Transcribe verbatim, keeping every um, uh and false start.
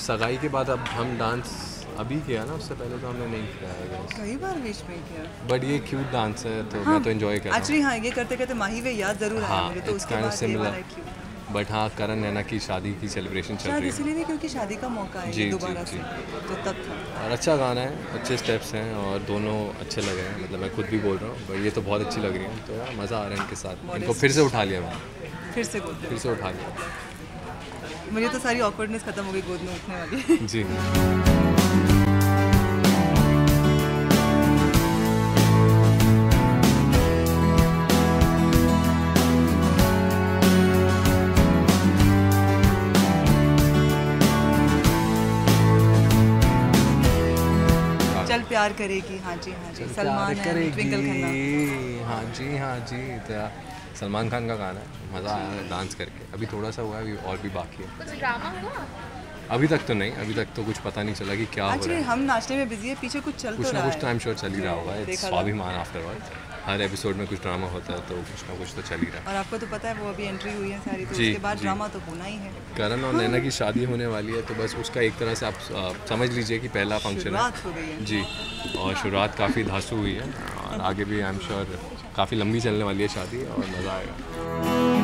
सगाई के बाद अब हम डांस अभी किया ना, उससे पहले तो हमने नहीं किया है। कई बार बीच में किया, बट ये क्यूट डांस है तो हाँ, मैं तो एंजॉय कर रहा हूँ एक्चुअली। हाँ, ये करते करते माही वे याद जरूर आया मुझे, तो उसके बाद ये वाला क्यूट। बट हाँ, करण नैना की शादी की सेलिब्रेशन चल रही है, इसलिए भी क्योंकि शादी का मौका है जी, दोबारा जी, से, तो तब था। और अच्छा गाना है, अच्छे स्टेप्स हैं और दोनों अच्छे लगे हैं, मतलब मैं खुद भी बोल रहा हूँ, बट ये तो बहुत अच्छी लग रही है, तो यार मज़ा आ रहा है इनके साथ। इनको फिर से उठा लिया मैंने, फिर से गोद फिर से उठा लिया मुझे तो सारी ऑकवर्डनेस खत्म हो गई गोद में उठने वाली। जी। चल प्यार करेगी, हाँ जी हाँ जी, सलमान है, ट्विंकल खन्ना। हाँ जी हाँ जी, तो सलमान खान का गाना है, मज़ा आया है डांस करके। अभी थोड़ा सा हुआ है, अभी और भी बाकी है। कुछ ड्रामा हुआ? अभी तक तो नहीं, अभी तक तो कुछ पता नहीं चला कि क्या हो रहा है। हम नाचने में बिजी है, पीछे कुछ चल कुछ तो ना रहा कुछ है। तो आई एम श्योर चल ही रहा होगा। इट्स स्वाभिमान आफ्टर ऑल, हर एपिसोड में कुछ ड्रामा होता है, तो कुछ ना कुछ तो चल ही रहा है। और आपको तो पता है वो अभी एंट्री हुई है सारी, तो उसके बाद ड्रामा तो होना ही है। करण और नैना की शादी होने वाली है, तो बस उसका एक तरह से आप आ, समझ लीजिए कि पहला फंक्शन है हो गई है जी। और शुरुआत काफ़ी धांसू हुई है, और आगे भी आई एम श्योर काफ़ी लंबी चलने वाली है शादी, और मज़ा आएगा।